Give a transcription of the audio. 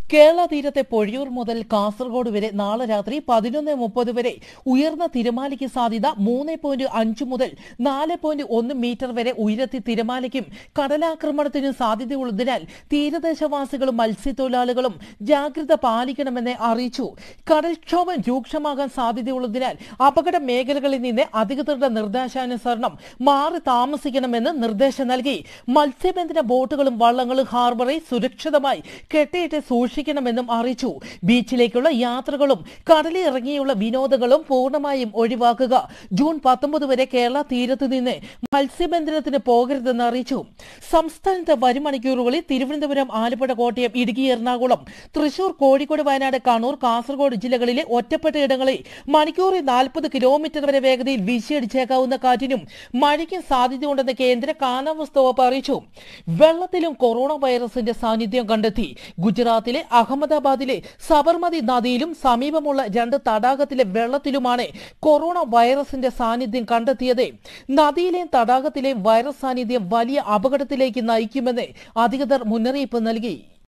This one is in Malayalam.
കേരള തീരത്തെ പൊഴിയൂർ മുതൽ കാസർഗോഡ് വരെ നാളെ രാത്രി 11:30 വരെ ഉയർന്ന തിരമാലയ്ക്ക് സാധ്യത 3.5 മുതൽ 4.1 മീറ്റർ വരെ ഉയരത്തിൽ തിരമാലയ്ക്കും കടലാക്രമണത്തിനും സാധ്യതയുള്ളതിനാൽ തീരദേശവാസികളും മത്സ്യത്തൊഴിലാളികളും ജാഗ്രത പാലിക്കണമെന്ന് അറിയിച്ചു. കടൽക്ഷോഭം രൂക്ഷമാകാൻ സാധ്യതയുള്ളതിനാൽ അപകട മേഖലകളിൽ നിന്ന് അധികൃതരുടെ നിർദ്ദേശാനുസരണം മാറി താമസിക്കണമെന്ന് നിർദ്ദേശം നൽകി. മത്സ്യബന്ധന ബോട്ടുകളും വള്ളങ്ങളും ഹാർബറിൽ സുരക്ഷിതമായി കെട്ടിയിട്ട് സൂക്ഷിക്കണമെന്നും അറിയിച്ചു. ബീച്ചിലേക്കുള്ള യാത്രകളും കടലിൽ ഇറങ്ങിയുള്ള വിനോദങ്ങളും പൂർണ്ണമായും ഒഴിവാക്കുക. ജൂൺ 19 വരെ കേരള തീരത്ത് നിന്ന് മത്സ്യബന്ധനത്തിന് പോകരുതെന്ന് അറിയിച്ചു. സംസ്ഥാനത്ത് വരും മണിക്കൂറുകളിൽ തിരുവനന്തപുരം, ആലപ്പുഴ, കോട്ടയം, ഇടുക്കി, എറണാകുളം, തൃശൂർ, കോഴിക്കോട്, വയനാട്, കണ്ണൂർ, കാസർഗോഡ് ജില്ലകളിലെ ഒറ്റപ്പെട്ട ഇടങ്ങളിൽ മണിക്കൂറിൽ 40 കിലോമീറ്റർ വരെ വേഗതയിൽ വീശിയടിച്ചേക്കാവുന്ന കാറ്റിനും മഴയ്ക്കും സാധ്യതയുണ്ടെന്ന് കേന്ദ്ര കാലാവസ്ഥാ വകുപ്പ് അറിയിച്ചു. വെള്ളത്തിലും കൊറോണ വൈറസിന്റെ സാന്നിധ്യം കണ്ടെത്തി. ഗുജറാത്തിലെ അഹമ്മദാബാദിലെ സബർമതി നദിയിലും സമീപമുള്ള 2 തടാകത്തിലെ വെള്ളത്തിലുമാണ് കൊറോണ വൈറസിന്റെ സാന്നിധ്യം കണ്ടെത്തിയത്. നദിയിലെയും തടാകത്തിലെയും വൈറസ് സാന്നിധ്യം വലിയ അപകടത്തിലേക്ക് നയിക്കുമെന്ന് അധികൃതർ മുന്നറിയിപ്പ് നൽകി.